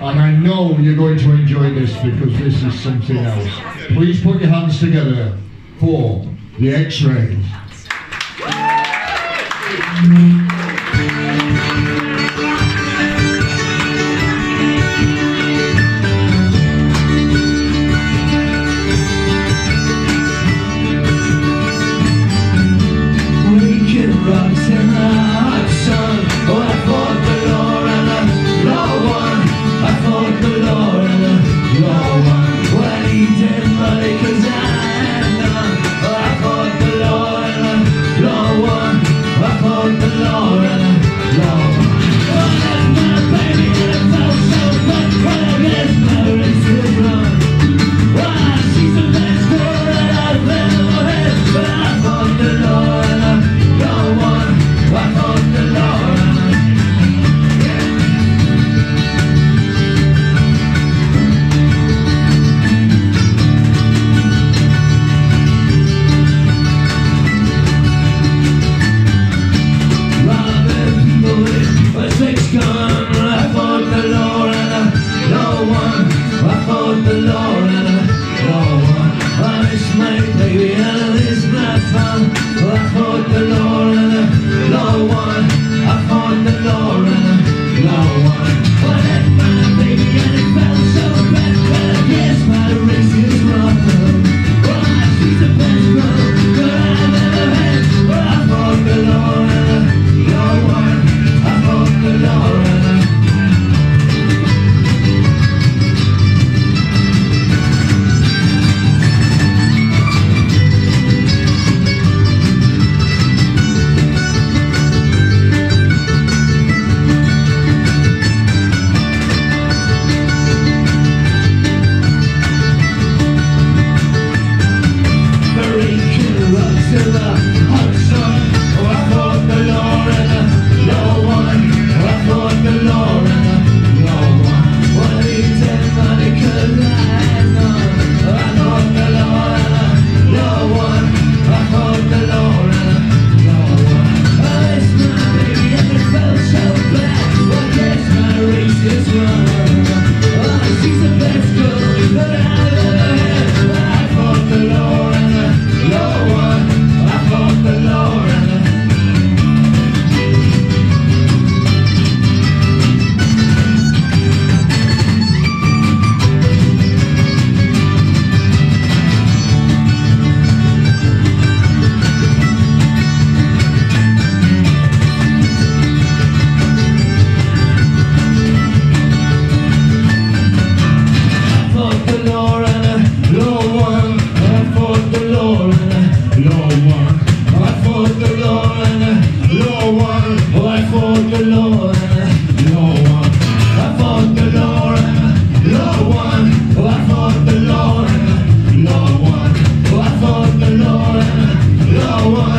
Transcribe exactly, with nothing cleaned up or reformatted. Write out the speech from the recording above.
And I know you're going to enjoy this because this is something else. Please put your hands together for the X-Rays. Rocks in the hot sun. Oh, I fought the law and the law won. I fought the law and the law won. Well, he did money cause I had none. Oh, I fought the law and the law won. I fought the law and the law won. Oh, that's my baby and it felt so good. Well, I guess my race is run. Well, she's the best girl that I've ever had. But I fought the law and the I fought the law robbing people with a six gun. I fought the law and the law won. I fought the law and the law won. I miss my baby and it's not fun. I fought the law and the law won. I fought the law and the law won. Well, that's my baby and it felt so bad. But I guess my race is wrong. Well, she's the best girl that I've ever had. Well, I fought the law and the law won. I fought the law and the law